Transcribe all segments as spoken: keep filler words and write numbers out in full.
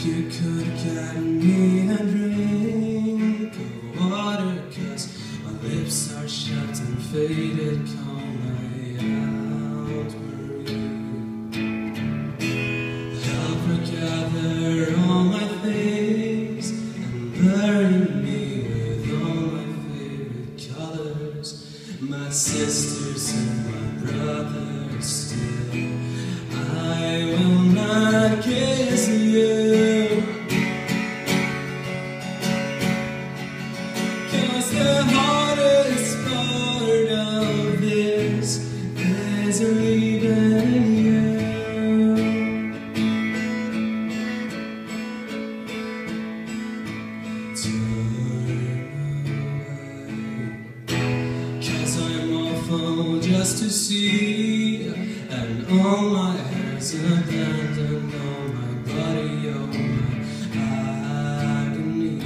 you could get me a drink of water, 'cause my lips are shut and faded, call my out help her gather all my things and bury me with all my favorite colors, my sisters and my brothers still. I will not kiss you, 'cause the hardest part of this is leaving you. Turn away, 'cause I'm awful just to see, and all my hair's abandoned, all my body, oh my agony.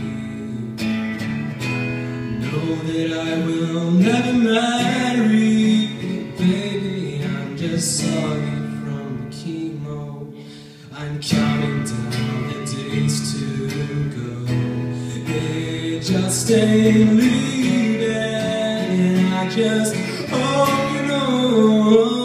Know that I will never marry, baby, I'm just sorry from the chemo. I'm counting down the days to go, it just ain't leaving, and I just hope you know